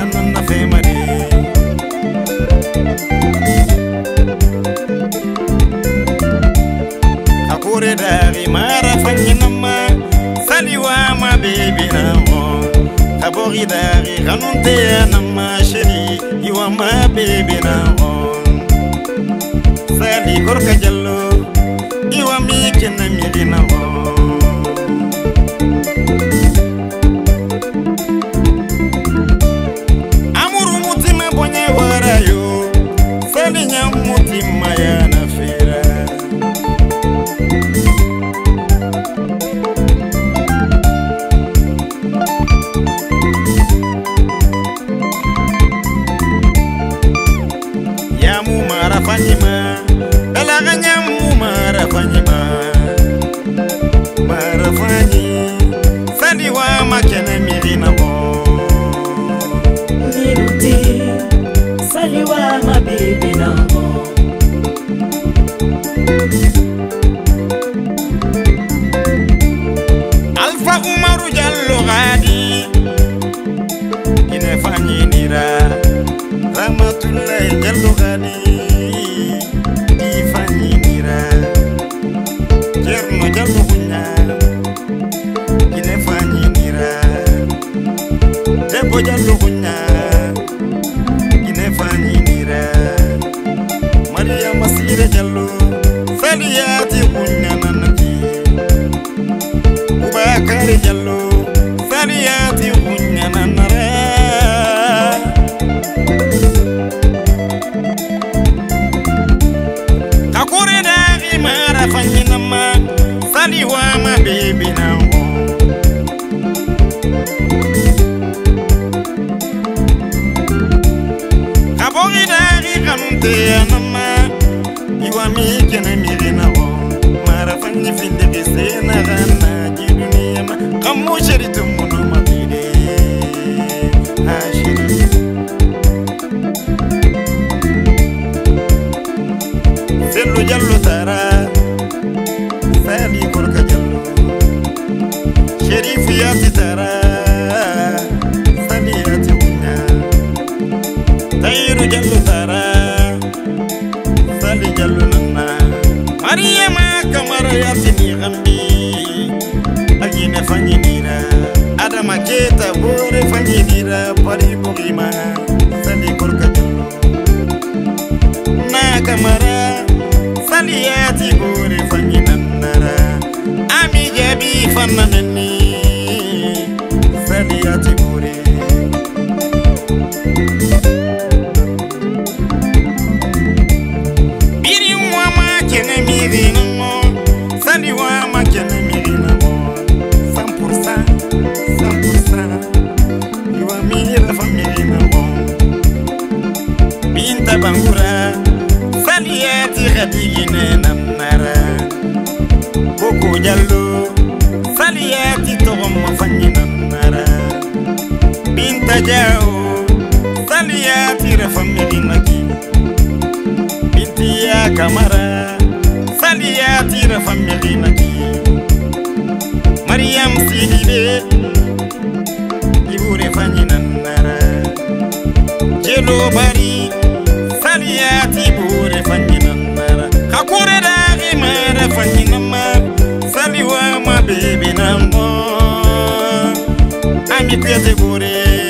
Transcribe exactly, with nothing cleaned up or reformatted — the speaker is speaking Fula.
nanna femare kakure dari mara fanginama saliwa ma baby na mo kabori dari kanunte nama sheri iwa ma baby na mo sali gorka jallo iwa mi kenna mi na mo Fanyima, belaganya mumara fanyima, mara fanyi, saliwa makene mirina bo. Niluti, saliwa mabibi na bo. Alfa Umaru Jallo gadi, ine fanyi nira, Ramatullah Jallo gadi. Jallo kunya ine fani nira Maria Masire Jallo Saliyati kunya nanaki Ubakari Jallo Saliyati kunya nanara kakure dari mara fani nama saliwa ma baby na Anama, iwa mi kene mirina wo, mara fanyi finde kese na gana jidunia ma, kamu sheri tumuno mabide, ha sheri. Selu Jallo tara, sali korka Jallo, sherifu yati tara, sali yati unya, Tairu Jallo tara. Jallo nana Maria ma kamara yatini gambi agine fanyinira adama keta bore fanyinira pari bogima sali korka Jallo na kamara sali yati bore fanyinara ami jabi fananani sali yati bore Bangura Saliyati khadigine namnara Boko Jallo Saliyati togom fanyi namnara Binta Jao Saliyati rafamili naki Binti ya Kamara Saliyati rafamili naki Mariam Sidibe Ibure fanyi namnara Jelo Bari Saliyati bure fanyinamara kakure dagi mara fanyinamara saliwa ma baby nambo ami kuyate bure